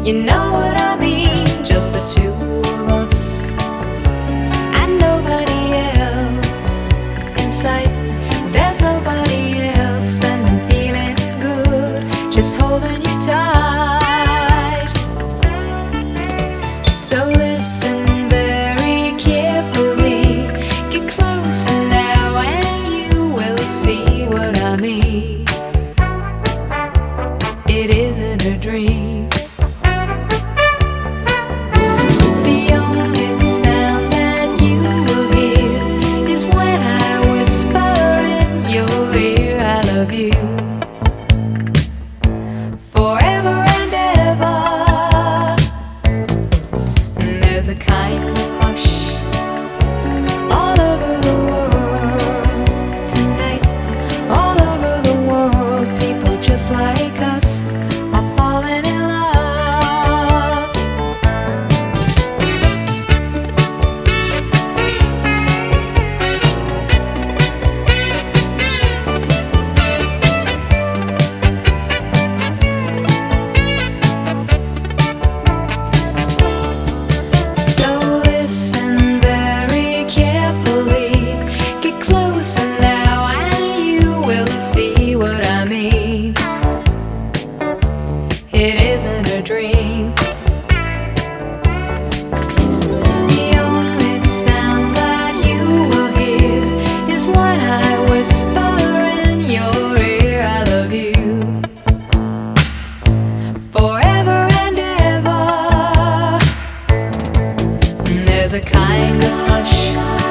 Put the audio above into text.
You know what I mean, just the two of us and nobody else in sight. There's nobody else and I'm feeling good, just holding you tight. So listen very carefully, get closer now and you will see what I mean. It isn't a dream. Forever and ever. There's a kind of hush all over the world tonight. All over the world, people just like us are falling in love. See what I mean? It isn't a dream. The only sound that you will hear is when I whisper in your ear, I love you forever and ever. There's a kind of hush